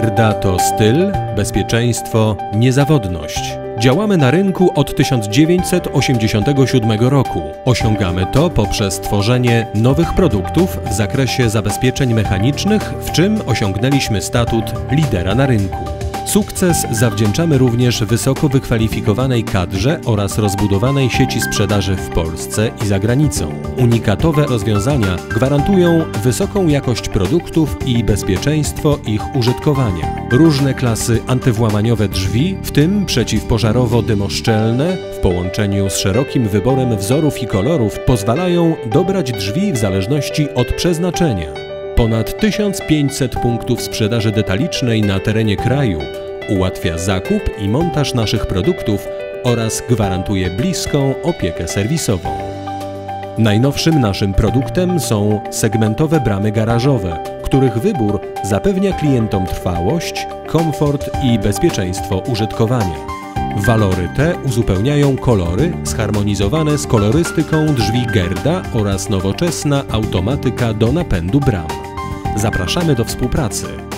Gerda to styl, bezpieczeństwo, niezawodność. Działamy na rynku od 1987 roku. Osiągamy to poprzez tworzenie nowych produktów w zakresie zabezpieczeń mechanicznych, w czym osiągnęliśmy statut lidera na rynku. Sukces zawdzięczamy również wysoko wykwalifikowanej kadrze oraz rozbudowanej sieci sprzedaży w Polsce i za granicą. Unikatowe rozwiązania gwarantują wysoką jakość produktów i bezpieczeństwo ich użytkowania. Różne klasy antywłamaniowe drzwi, w tym przeciwpożarowo-dymoszczelne, w połączeniu z szerokim wyborem wzorów i kolorów pozwalają dobrać drzwi w zależności od przeznaczenia. Ponad 1500 punktów sprzedaży detalicznej na terenie kraju ułatwia zakup i montaż naszych produktów oraz gwarantuje bliską opiekę serwisową. Najnowszym naszym produktem są segmentowe bramy garażowe, których wybór zapewnia klientom trwałość, komfort i bezpieczeństwo użytkowania. Walory te uzupełniają kolory zharmonizowane z kolorystyką drzwi Gerda oraz nowoczesna automatyka do napędu bram. Zapraszamy do współpracy.